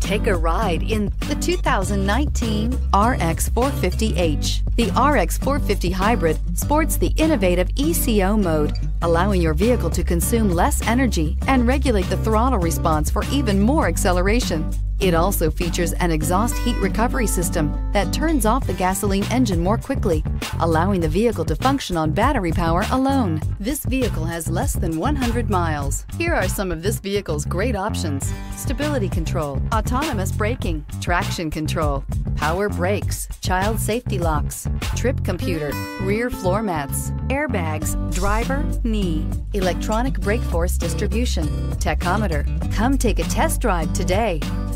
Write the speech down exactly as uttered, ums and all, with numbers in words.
Take a ride in the two thousand nineteen R X four fifty H. The R X four fifty Hybrid sports the innovative E C O mode, allowing your vehicle to consume less energy and regulate the throttle response for even more acceleration. It also features an exhaust heat recovery system that turns off the gasoline engine more quickly, allowing the vehicle to function on battery power alone. This vehicle has less than one hundred miles. Here are some of this vehicle's great options: stability control, autonomous braking, traction control, power brakes, child safety locks, trip computer, rear floor mats, airbags, driver, knee, electronic brake force distribution, tachometer. Come take a test drive today.